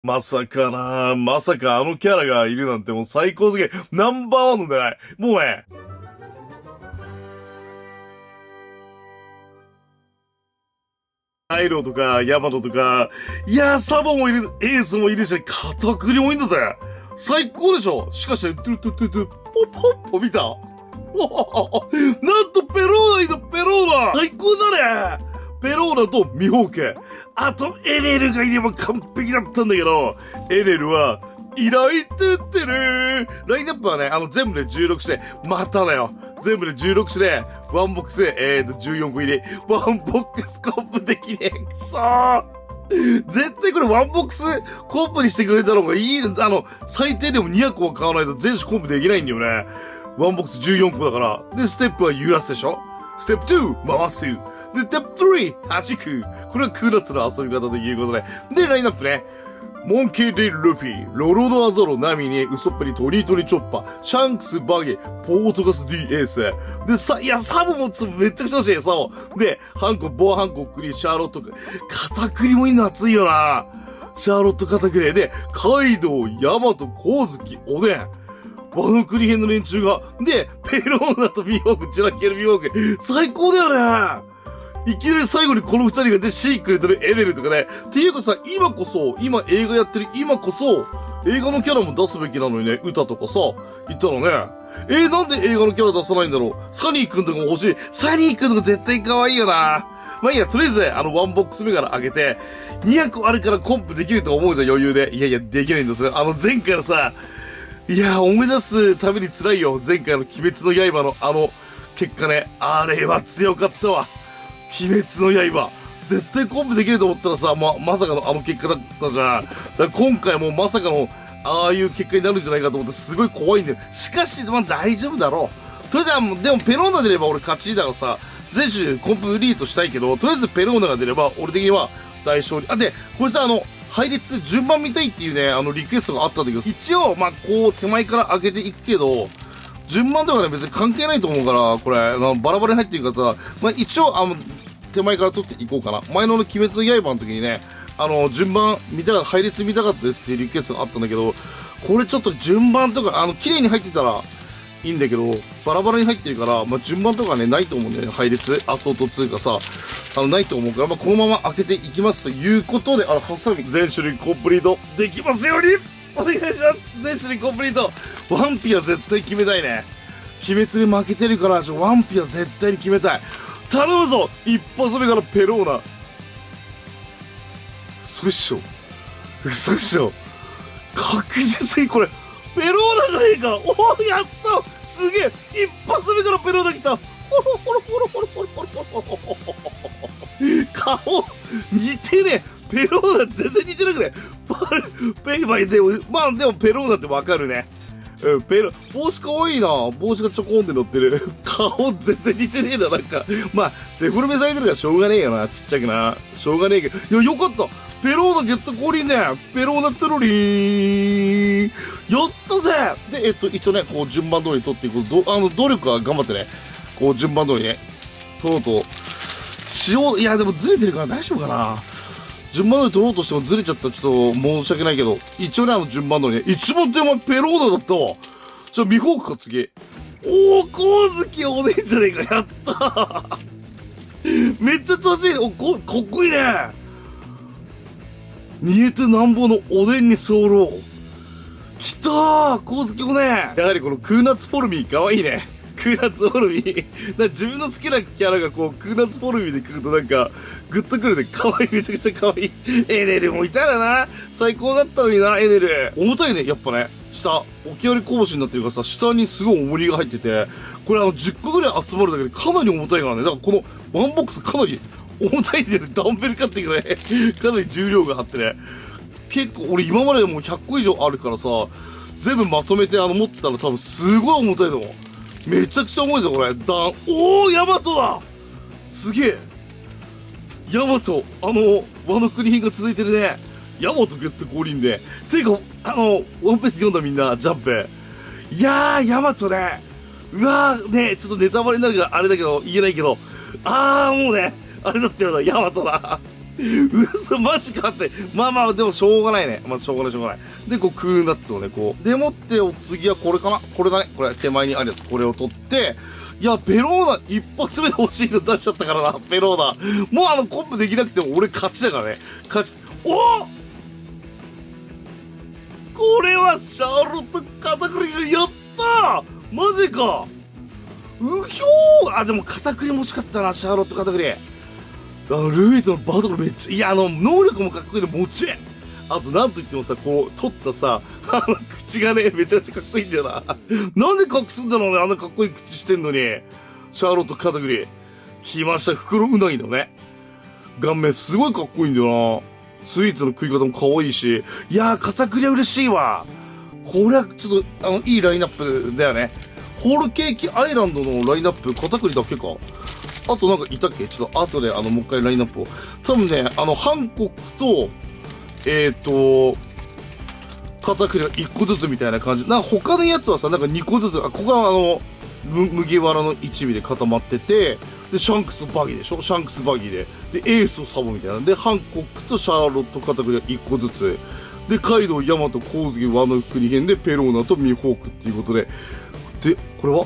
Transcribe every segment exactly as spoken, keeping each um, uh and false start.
まさかなまさかあのキャラがいるなんてもう最高すぎる。ナンバーワンの狙い。もうね、アイロとか、ヤマトとか、いやー、サボもいる、エースもいるし、カタクリもいるんだぜ。最高でしょ。しかし、トゥルトゥトゥトゥ、ポッポッポ見たおおなんとペローナいるペローナ最高だねペローナとミホーケ。あと、エネルがいれば完璧だったんだけど、エネルは、依頼ってってるラインナップはね、あの、全部でじゅうろく種で、まただよ。全部でじゅうろく種で、ワンボックスで、えーと、じゅうよんこ入り。ワンボックスコンプできねえ。くそー絶対これワンボックスコンプにしてくれたのがいい。あの、最低でもにひゃくこは買わないと全種コンプできないんだよね。ワンボックスじゅうよんこだから。で、ステップは揺らすでしょステップに、回す。で、ステップさん、弾く。これはクーナッツの遊び方ということで。で、ラインナップね。モンキー・デ・ルフィ、ロロノ・アゾロ、ナミに、ウソップに、トリートリ・チョッパー、シャンクス・バゲ、ポートガス・ディ・エース。で、さ、いや、サボもちょっとめっちゃくちゃ欲しい、サボ。で、ハンコ、ボア・ハンコ、クリ、シャーロット、カタクリもいいの熱いよな。シャーロット・カタクリ。で、カイドウ、ヤマト、コウズキ、おでん。ワノクリ編の連中が。で、ペローナとミホーク、チュラキエル・ミホーク。最高だよね。いきなり最後にこの二人がでシークレットでエネルとかね。っていうかさ、今こそ、今映画やってる今こそ、映画のキャラも出すべきなのにね、歌とかさ、言ったらね。えー、なんで映画のキャラ出さないんだろう。サニーくんとかも欲しい。サニーくんとか絶対可愛いよな。まあいいや、とりあえず、あの、ワンボックス目から上げて、にひゃくあるからコンプできると思うじゃん、余裕で。いやいや、できないんですよ。あの、前回のさ、いやー、思い出すために辛いよ。前回の鬼滅の刃のあの、結果ね。あれは強かったわ。鬼滅の刃。絶対コンプできると思ったらさ、ま、まさかのあの結果だったじゃん。だから今回もまさかの、ああいう結果になるんじゃないかと思ってすごい怖いんだよ。しかし、まあ大丈夫だろう。とりあえず、でもペローナ出れば俺勝ちだからさ、全種コンプリートしたいけど、とりあえずペローナが出れば俺的には大勝利。あ、で、これさ、あの、配列順番見たいっていうね、あのリクエストがあったんだけど、一応、まあこう手前から開けていくけど、順番とかね、別に関係ないと思うから、これ、あのバラバラに入ってるからさ、まあ一応、あの、手前から取っていこうかな。前の鬼滅の刃の時にね、あの、順番見たか、配列見たかったですっていうリクエストがあったんだけど、これちょっと順番とか、あの、綺麗に入ってたらいいんだけど、バラバラに入ってるから、まあ順番とかね、ないと思うんだよね。配列、アソートにかさ、あの、ないと思うから、まあこのまま開けていきますということで、あの、ハサミ、全種類コンプリートできますようにお願いします全種類コンプリートワンピは絶対決めたいね。鬼滅に負けてるから、ちょ、ワンピは絶対に決めたい。頼むぞ一発目からペローナ。嘘っしょ嘘っしょ確実にこれ、ペローナじゃねえかおおやったすげえ一発目からペローナ来たほろほろほろほろほろほろほろほろ顔似てねえペローナ全然似てなくねペイバイでも、まあでもペローナってわかるね。うん、ペロ、帽子かわいいな。帽子がちょこんって乗ってる。顔全然似てねえな、なんか。まあ、デフォルメされてるからしょうがねえよな。ちっちゃくな。しょうがねえけど。いや、よかったペローナゲット降臨ねペローナテロリーンやったぜで、えっと、一応ね、こう、順番通りに取っていく。ど、あの、努力は頑張ってね。こう、順番通りね。とうとう。しよう、いや、でもずれてるから大丈夫かな。順番通り取ろうとしてもずれちゃったらちょっと申し訳ないけど、一応ね、あの順番通りね、一番手前ペローナだったわ。じゃあ、ミホークか次。おー、コウズキおねえんじゃねえか、やったーめっちゃ調子いいね。お、こ、かっこいいね。煮えてなんぼのおでんに候。きたーコウズキおねえやはりこのクーナッツフォルミーかわいいね。クーナッツフォルミー。だ自分の好きなキャラがこう、クーナッツフォルミーで来るとなんか、グッとくるね。かわいい。めちゃくちゃかわいい。エネルもいたらな。最高だったのにな、エネル。重たいね、やっぱね。下、起き上がりこぼしになってるからさ、下にすごい重りが入ってて、これあの、じゅっこぐらい集まるだけでかなり重たいからね。だからこの、ワンボックスかなり重たいんだよね。ダンベル買ってくれ。かなり重量があってね。結構、俺今までもうひゃっこ以上あるからさ、全部まとめてあの、持ってたら多分すごい重たいと思う。めちゃくちゃ重いぞ、これ。ダン、おー、ヤマトだすげえ。ヤマト、あの、ワノ国品が続いてるね。ヤマトゲット降臨で。ていうか、あの、ワンペース読んだみんな、ジャンプ。いやー、ヤマトね。うわー、ね、ちょっとネタバレになるからあれだけど、言えないけど。あー、もうね、あれだったよな、ヤマトだ。 嘘、マジかって。まあまあ、でもしょうがないね。まあ、しょうがない、しょうがない。で、こう、クールナッツをね、こう。でもって、お次はこれかなこれだね。これ、手前にあるやつ。これを取って、いや、ペローナ、一発目で欲しいの出しちゃったからな、ペローナ。もうあの、コンプできなくても俺勝ちだからね。勝ち。おおこれはシャーロット片栗粉、やったーマジかうひょーあ、でも片栗も欲しかったな、シャーロット片栗。あの、ルイートのバトルめっちゃ、いや、あの、能力もかっこいいのもちろん。あと、なんと言ってもさ、こう、取ったさ、あの、口がね、めちゃくちゃかっこいいんだよな。なんで隠すんだろうね、あんなかっこいい口してんのに。シャーロット片栗。来ました、袋うなぎのね。顔面すごいかっこいいんだよな。スイーツの食い方も可愛いし。いやー、片栗は嬉しいわ。これは、ちょっと、あの、いいラインナップだよね。ホールケーキアイランドのラインナップ、片栗だけか。あとなんかいたっけちょっと後であの、もう一回ラインナップを。多分ね、あの、ハンコックと、えっと、片栗がいっこずつみたいな感じ。なんか他のやつはさ、なんかにこずつ、あ、ここはあの、麦わらの一味で固まってて、で、シャンクスとバギーでしょシャンクスバギーで。で、エースとサボみたいな。で、ハンコックとシャーロット片栗がいっこずつ。で、カイドウ、ヤマト、コウズギ、ワノフクニヘンで、ペローナとミホークっていうことで。で、これは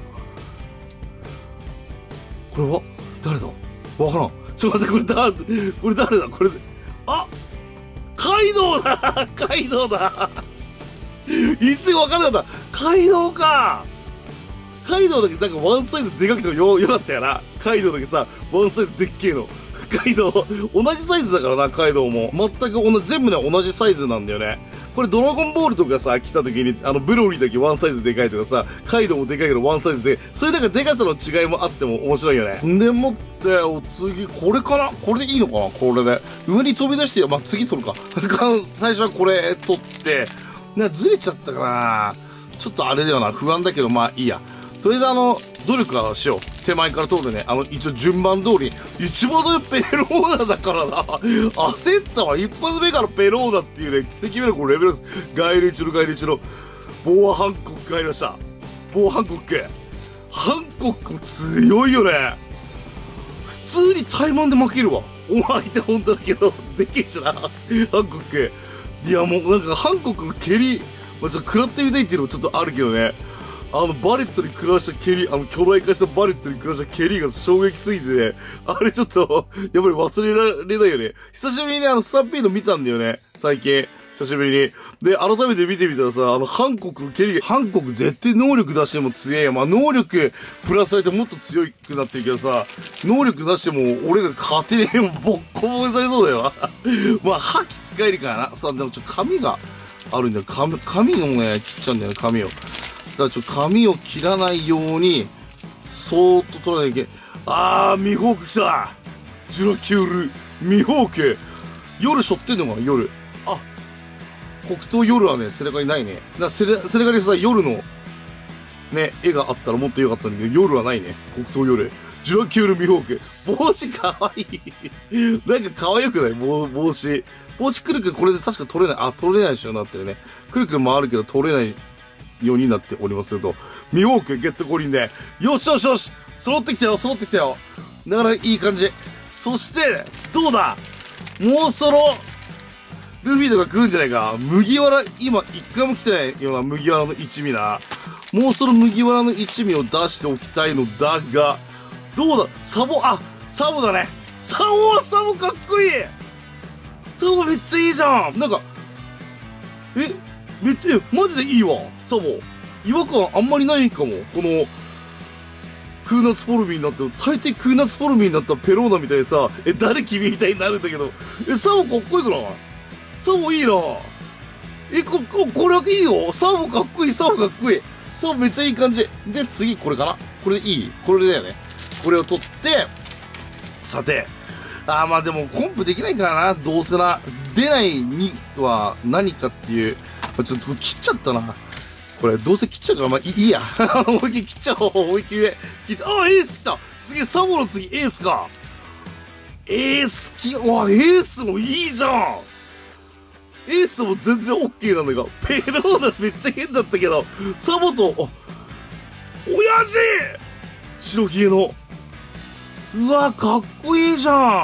これは誰だわからん。ちょっと待って、これ誰、これ誰だこれ、あカイドウだカイドウだ一瞬わからなかった。カイドウかカイドウだけなんかワンサイズでかくてもよ、よかったよな。カイドウだけさ、ワンサイズでっけえの。カイドウ、同じサイズだからな、カイドウも。全く同じ、全部ね、同じサイズなんだよね。これドラゴンボールとかさ、来た時に、あの、ブロリーだけワンサイズでかいとかさ、カイドウもでかいけどワンサイズで、そういうなんかでかさの違いもあっても面白いよね。んでもって、お次、これかなこれでいいのかなこれで。上に飛び出して、まあ、次取るか。最初はこれ取って、な、ずれちゃったかなちょっとあれだよな、不安だけど、まあいいや。とりあえずあの、努力はしよう。手前から通るね。あの、一応順番通り。一番上ペローナだからな。焦ったわ。一発目からペローナっていうね、奇跡目のこのレベルです。ガイル一のガイル一の。ボーハンコック入りました。ボーハンコック。ハンコック強いよね。普通に怠慢で負けるわ。お前って本当だけど、でけえしな。ハンコック。いやもうなんかハンコックの蹴り、まあ、ちょっと食らってみたいっていうのもちょっとあるけどね。あの、バレットに食らわした蹴り、あの、巨大化したバレットに食らわした蹴りが衝撃すぎてね、あれちょっと、やっぱり忘れられないよね。久しぶりにね、あの、スタンピード見たんだよね、最近。久しぶりに。で、改めて見てみたらさ、あの、ハンコックの蹴りが、ハンコック絶対能力出しても強えよ。まあ、能力プラスされてもっと強くなってるけどさ、能力出しても俺ら勝てねえもん、ボッコボコにされそうだよな。まあ、覇気使えるからな。さあ、でもちょっと髪があるんだよ。髪、髪をね、切っちゃうんだよね、髪を。だからちょっと髪を切らないように、そーっと取らなきゃいけない。あー、ミホーク来たジュラキュール、ミホーク夜背負ってんのかな夜。あ、黒糖夜はね、背中にないね。な、背中にさ、夜の、ね、絵があったらもっとよかったんだけど、夜はないね。黒糖夜。ジュラキュールミホーク。帽子かわいい。なんか可愛くない帽帽子。帽子くるくるこれで確か取れない。あ、取れないしようになってるね。くるくる回るけど取れないようになっておりますけど。ミホークゲット五輪で。よしよしよし揃ってきたよ揃ってきたよだからいい感じ。そして、どうだもうそろ、ルフィとか来るんじゃないか。麦わら、今一回も来てないような麦わらの一味な。もうそろ麦わらの一味を出しておきたいのだが、どうだサボ、あ、サボだね。サボ、サボかっこいいサボめっちゃいいじゃんなんか、え、めっちゃ、マジでいいわ、サボ。違和感あんまりないかも。この、クーナツフォルミーになって、大抵クーナツフォルミーになったペローナみたいにさ、え、誰君みたいになるんだけど、え、サボかっこいいくないサボいいなえ、こ、こ、これはいいよサボかっこいい、サボかっこいい。サボめっちゃいい感じ。で、次、これかなこれいいこれだよね。これを取って、さて、あーまあでもコンプできないからな、どうせな。出ないには何かっていう、ちょっと切っちゃったな。これ、どうせ切っちゃうから、まあいいや。思いっきり切っちゃおう、思いっきり。切っちゃあ、エース来たすげえ、サボの次、エースか。エースき、わ、エースもいいじゃんエースも全然オッケーなんだが、ペローナめっちゃ変だったけど、サボと、あ、親父白ひげの。うわ、かっこいいじゃん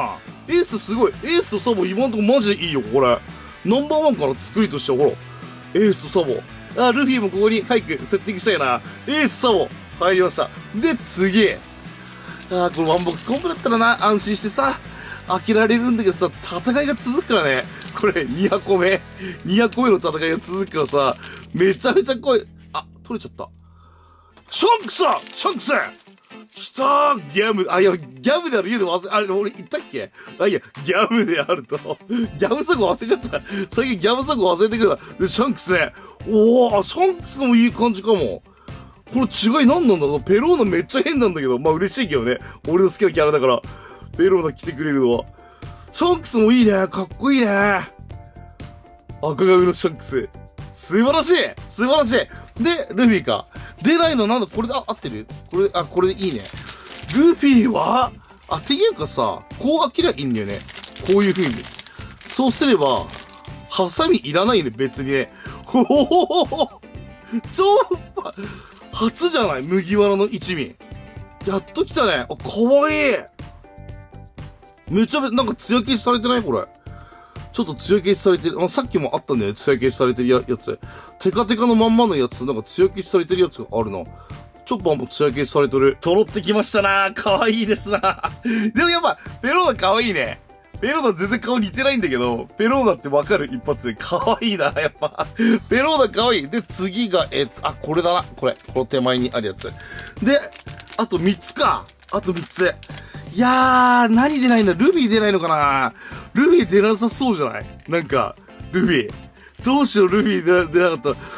エースすごい。エースとサボ今んとこマジでいいよ、これ。ナンバーワンから作りとしては、ほら。エースとサボ。あ、ルフィもここに早くセッティングしたいな。エースサボ。入りました。で、次。あ、これワンボックスコンプだったらな、安心してさ、開けられるんだけどさ、戦いが続くからね。これ、に箱目。に箱目の戦いが続くからさ、めちゃめちゃ怖い。あ、取れちゃった。シャンクスシャンクス来たーギャム、あ、いや、ギャムである言うの忘れ、あれ、俺言ったっけあ、いや、ギャムであると。ギャムソング忘れちゃった。最近ギャムソング忘れてくれた。で、シャンクスね。おー、シャンクスもいい感じかも。これ違い何なんだろう。ペローナめっちゃ変なんだけど、まあ嬉しいけどね。俺の好きなキャラだから、ペローナ来てくれるのは。シャンクスもいいね。かっこいいね。赤髪のシャンクス。素晴らしい素晴らしいで、ルフィか。出ないのなんだこれで、あ、合ってるこれ、あ、これでいいね。ルフィは、あ、っていうかさ、こう開けりゃいいんだよね。こういう風に。そうすれば、ハサミいらないね、別にね。ほほほほほ超、初じゃない麦わらの一味。やっと来たね。あ、かわいい。めちゃめちゃ、なんか艶消しされてないこれ。ちょっと艶消しされてる。あ、さっきもあったんだよね。艶消しされてるややつ。テカテカのまんまのやつ、なんか艶消しされてるやつがあるな。チョッパーも艶消しされてる。揃ってきましたな。かわいいですな。でもやっぱ、ペローナかわいいね。ペローナ全然顔似てないんだけど、ペローナってわかる一発で。かわいいな、やっぱ。ペローナかわいい。で、次が、えっと、あ、これだな。これ。この手前にあるやつ。で、あとみっつか。あとみっつ。いやー、何出ないんだルフィ出ないのかなルフィ出なさそうじゃないなんか、ルフィ。どうしよう、ルフィ出出なかった。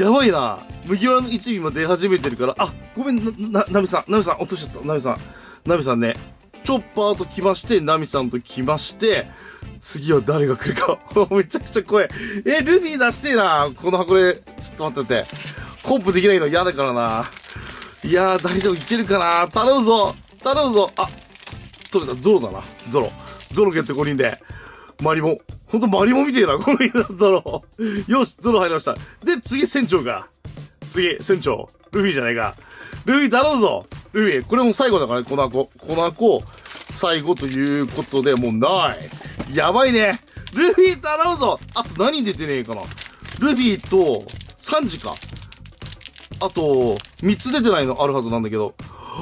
やばいな。麦わらの一味も出始めてるから。あ、ごめん、な、な、ナミさん、ナミさん、落としちゃった。ナミさん。ナミさんね。チョッパーと来まして、ナミさんと来まして、次は誰が来るか。めちゃくちゃ怖い。え、ルフィ出してえな。この箱で、ちょっと待ってて。コンプできないの嫌だからな。いやー、大丈夫、いけるかな。頼むぞ。頼むぞ。あ、取れた。ゾロだな。ゾロ。ゾロゲットごにんで。マリモ。ほんとマリモみてえな。このゾロ。よし、ゾロ入りました。で、次、船長か。次、船長。ルフィじゃないか。ルフィ頼むぞ。ルフィ。これも最後だからね、この箱。この箱、最後ということで、もうない。やばいね。ルフィ頼むぞ。あと何出てねえかな。ルフィと、サンジか。あと、みっつ出てないのあるはずなんだけど。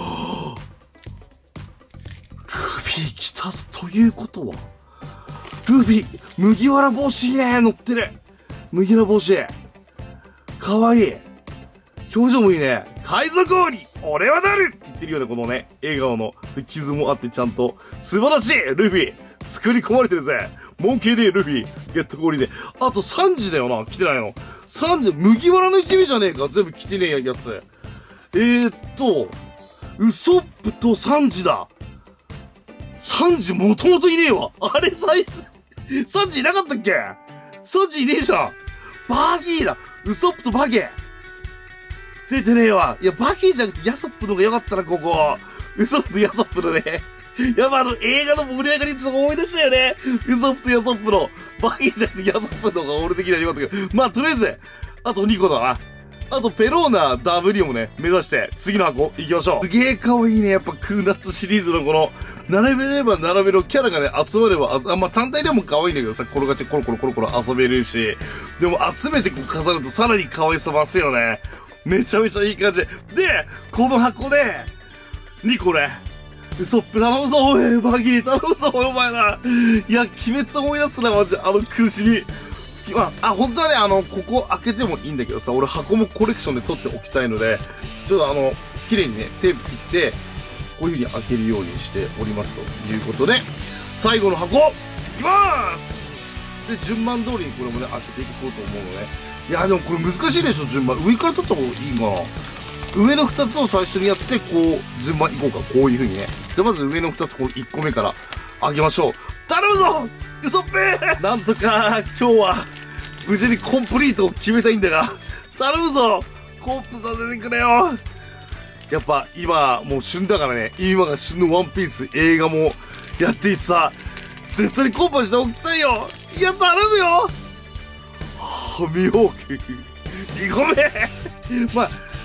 ルフィ来たということはルフィ、麦わら帽子いいね乗ってる麦わら帽子かわいい表情もいいね海賊王に俺はなるって言ってるよね、このね、笑顔の傷もあってちゃんと。素晴らしいルフィ作り込まれてるぜモンキーでルフィゲット氷で。あとさんじだよな、来てないの。さんじ、麦わらの一味じゃねえか全部来てねえやつ。えーっと、ウソップとさんじださんじもともといねえわ。あれ、サイズ、さんじいなかったっけ ?さんじいねえじゃん。バギーだ。ウソップとバギー。出てねえわ。いや、バギーじゃなくてヤソップの方が良かったな、ここ。ウソップとヤソップのね。やっぱあの映画の盛り上がりちょっと思い出したよね。ウソップとヤソップの。バギーじゃなくてヤソップの方が俺的には良かったけど。まあ、とりあえず、あとにこだな。あと、ペローナ ダブリュー もね、目指して、次の箱行きましょう。すげえ可愛いね。やっぱ、クーナッツシリーズのこの、並べれば並べるキャラがね、集まれば、あ、まあ、単体でも可愛いんだけどさ、転がってコロコロコロコロ遊べるし、でも集めてこう飾るとさらに可愛さ増すよね。めちゃめちゃいい感じ。で、この箱で、にこね、ウソップ頼むぞ、おい、バギー頼むぞ、お前な。いや、鬼滅思い出すな、マジで、あの苦しみ。まあ、あ、本当はね、あの、ここ開けてもいいんだけどさ、俺箱もコレクションで取っておきたいので、ちょっとあの、綺麗にね、テープ切って、こういう風に開けるようにしておりますということで、最後の箱、いきまーすで、順番通りにこれもね、開けていこうと思うのね。いや、でもこれ難しいでしょ、順番。上から取った方がいいかな。上のふたつを最初にやって、こう、順番いこうか。こういう風にね。じゃあまず上のふたつ、このいっこめから開けましょう。頼むぞウソッペーなんとか、今日は、無事にコンプリートを決めたいんだが、頼むぞコンプさせてくれよやっぱ今、もう旬だからね、今が旬のワンピース映画もやっていてさ、絶対にコンパしておきたいよいや、頼むよはぁ、ミホーク。ごめんまあ、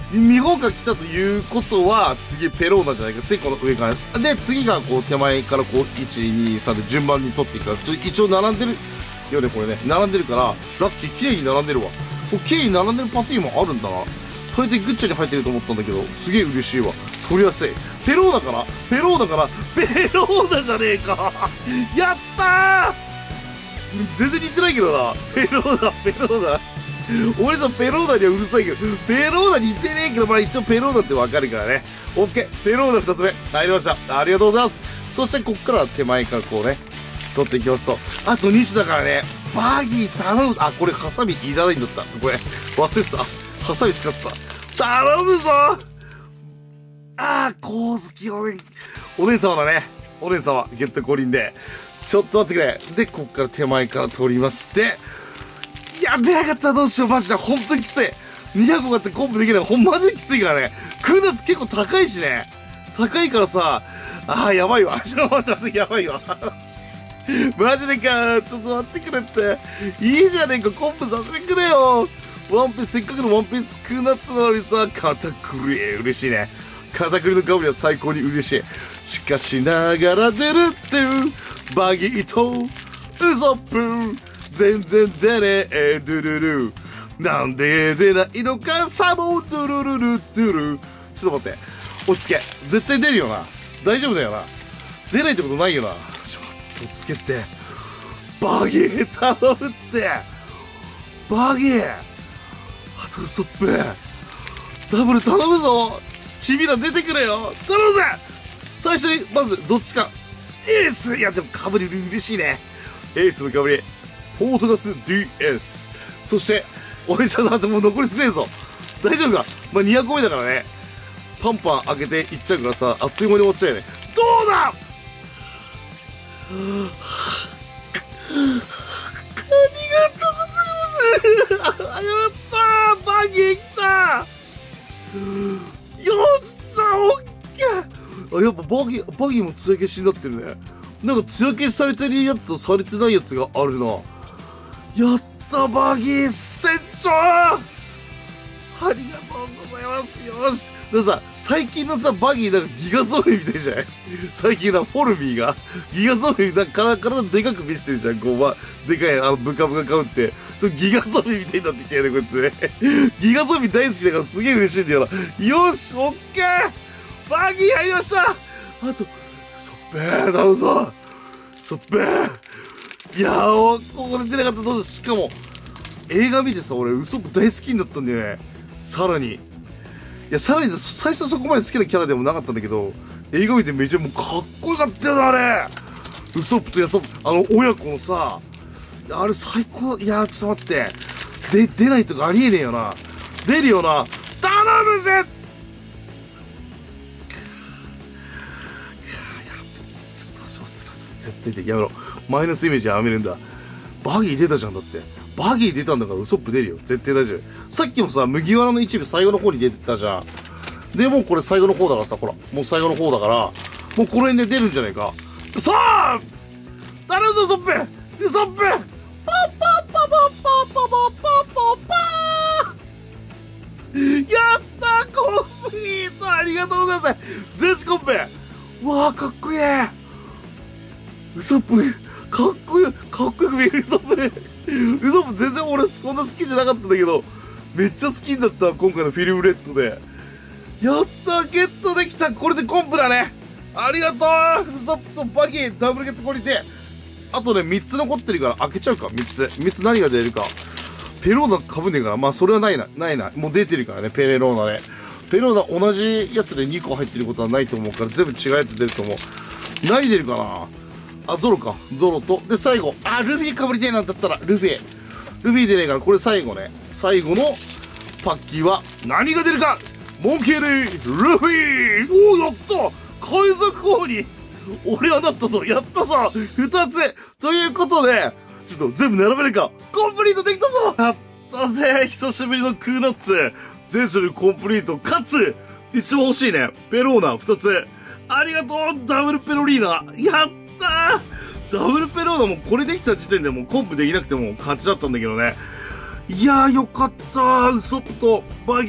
日本が来たということは、次ペローナじゃないか。次この上から。で、次がこう手前からこう、いち、に、さんで順番に取っていくから、ちょ一応並んでるよね、これね。並んでるから、ラッキー綺麗に並んでるわ。これ綺麗に並んでるパティもあるんだな。それでグッチャに入ってると思ったんだけど、すげえ嬉しいわ。取りやすい。ペローナかなペローナかなペローナじゃねえかやったー全然似てないけどな。ペローナ、ペローナ。俺さ、ペローナにはうるさいけど、ペローナ似てねえけど、まあ一応ペローナってわかるからね。オッケー。ペローナ二つ目。入りました。ありがとうございます。そしてこっから手前からこうね、取っていきますと。あとに種だからね、バギー頼む。あ、これハサミいらないんだった。これ、忘れてた。ハサミ使ってた。頼むぞあー、光月お姉、お姉様だね。お姉様、ゲット五輪で。ちょっと待ってくれ。で、こっから手前から取りまして、いや、出なかったらどうしよう、マジで。ほんとにきつい。にひゃく個買ってコンプできない。ほんまマジできついからね。クーナツ結構高いしね。高いからさ、あー、やばいわ。ちょっと待って待って、やばいわ。マジでか。ちょっと待ってくれって。いいじゃねえか、コンプさせてくれよ。ワンピース、せっかくのワンピースクーナッツなのにさ、片栗、嬉しいね。片栗の香りは最高に嬉しい。しかしながら出るっていう、バギーとウソップ、全然出ねえ、ドゥルル。なんで出ないのか、サボドゥルルルドゥル。ちょっと待って。落ち着け。絶対出るよな。大丈夫だよな。出ないってことないよな。ちょっと待って、落ち着けって。バギー頼むって。バギー。あとウソップ。ダブル頼むぞ。君ら出てくれよ。頼むぜ。最初に、まず、どっちか。エース。いや、でも被り嬉しいね。エースの被り。ポートガス ディーエス。そして、俺ちゃんと待って、もう残り少ねえぞ。大丈夫か。まあ、にひゃく個目だからね。パンパン開けていっちゃうからさ、あっという間に終わっちゃうよね。どうだありがとうございます。やったーバギー来たよっしゃオッケーあ、やっぱバギー、バギーも艶消しになってるね。なんか艶消しされてるやつとされてないやつがあるな。やったバギー船長ありがとうございます。よし。でさ、最近のさ、バギーなんかギガゾンビみたいじゃない最近のフォルミーが。ギガゾンビなんか体でかく見せてるじゃん。こう、ま、でかい、あの、ブカブカかぶって。ちょギガゾンビみたいになってきたよね、こいつね。ギガゾンビ大好きだからすげえ嬉しいんだよな。よし、オッケーバギー入りましたあと、そっべー、頼むぞそっべーいやー、ここで出なかったらどうしよう。しかも、映画見てさ、俺、ウソップ大好きになったんだよね。さらに。いや、さらに、最初そこまで好きなキャラでもなかったんだけど、映画見てめっちゃもうかっこよかったよな、あれウソップとヤソップ、あの、親子のさ、あれ最高、いやー、ちょっと待って。で、出ないとかありえねえよな。出るよな。頼むぜ絶対的やめろ。マイナスイメージやめるんだ。バギー出たじゃん、だって。バギー出たんだからウソップ出るよ。絶対大丈夫。さっきもさ、麦わらの一部最後の方に出てたじゃん。で、もうこれ最後の方だからさ、ほら。もう最後の方だから、もうこれで出るんじゃないか。さあ頼むぞ、ウソップウソップパッパッパパッパッパパッパッパッパーやったーコンプリートありがとうございます電子コンペわーかっこいいウソップかっこいいかっこよく見えるウソップウソップ全然俺そんな好きじゃなかったんだけどめっちゃ好きになった今回のフィルムレッドでやったゲットできたこれでコンプだねありがとうウソップとバギーダブルゲットこれであとねみっつ残ってるから開けちゃうかみっつみっつ何が出るかペローナかぶんねえからまあそれはないなないなもう出てるからねペレローナでペローナ同じやつでにこ入ってることはないと思うから全部違うやつ出ると思う何出るかなあ、ゾロか。ゾロと。で、最後。あ、ルフィかぶりたいなんだったら、ルフィ。ルフィ出ねえから、これ最後ね。最後のパッキーは、何が出るかモンキーレイ、ルフィおお、やった海賊王に俺はなったぞやったぞ二つということで、ちょっと全部並べるかコンプリートできたぞやったぜ久しぶりのクーナッツ全種類コンプリートかつ一番欲しいね。ペローナ二つ。ありがとうダブルペロリーナやったーダブルペローナもこれできた時点でもうコンプできなくても勝ちだったんだけどね。いやーよかったーウソップとバギー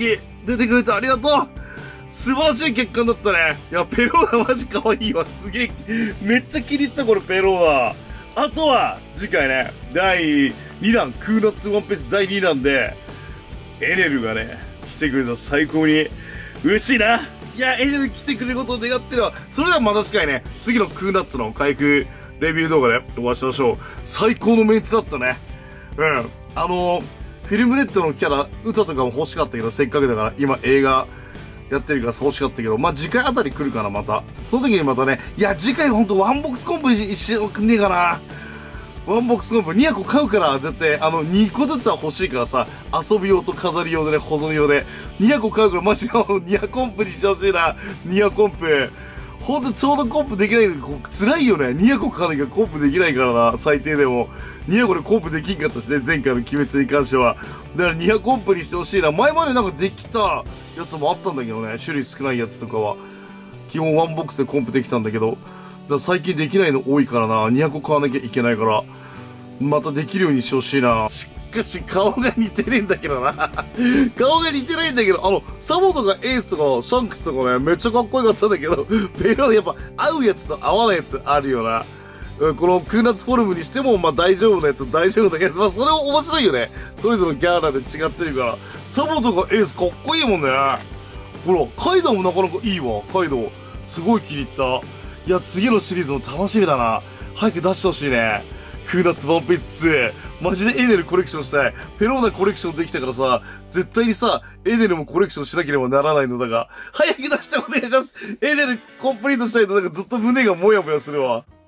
出てくれてありがとう。素晴らしい結果だったね。いや、ペローナマジ可愛いわ。すげえ、めっちゃ気に入った、これ、ペローナ。あとは、次回ね、だいにだん、クーナッツワンピースだいにだんで、エネルがね、来てくれたら最高に嬉しいな。いや、エネル来てくれることを願ってるわ。それではまた次回ね、次のクーナッツの開封レビュー動画でお会いしましょう。最高のメンツだったね。うん。あのー、フィルムレッドのキャラ、歌とかも欲しかったけど、せっかくだから今映画やってるから欲しかったけど、まあ、次回あたり来るかな、また。その時にまたね、いや、次回ほんとワンボックスコンプにしておくんねえかな。ワンボックスコンプにひゃくこ買うから、絶対、あの、にこずつは欲しいからさ、遊び用と飾り用でね、保存用で。にひゃくこ買うから、マジでにひゃくコンプにしてほしいな。にひゃくコンプ。ほんとちょうどコンプできないんで、辛いよね。にひゃくこ買わなきゃコンプできないからな、最低でも。にひゃくこでコンプできんかったしね、前回の鬼滅に関しては。だからにひゃくコンプにしてほしいな。前までなんかできたやつもあったんだけどね、種類少ないやつとかは。基本ワンボックスでコンプできたんだけど、だから最近できないの多いからな、にひゃくこ買わなきゃいけないから、またできるようにしてほしいな。しかし顔が似てねえんだけどな。顔が似てないんだけど、あの、サボとかエースとかシャンクスとかね、めっちゃかっこよかったんだけど、ペロやっぱ合うやつと合わないやつあるよな。うん、このクーナッツフォルムにしても、まあ大丈夫なやつ、大丈夫なやつ。まあそれも面白いよね。それぞれのギャラで違ってるから。サボとかエースかっこいいもんね。ほら、カイドウもなかなかいいわ。カイドウ。すごい気に入った。いや、次のシリーズも楽しみだな。早く出してほしいね。クーナッツワンピースツー。マジでエネルコレクションしたい。ペローナコレクションできたからさ、絶対にさ、エネルもコレクションしなければならないのだが、早く出してお願いします。エネルコンプリートしたいとなんかずっと胸がモヤモヤするわ。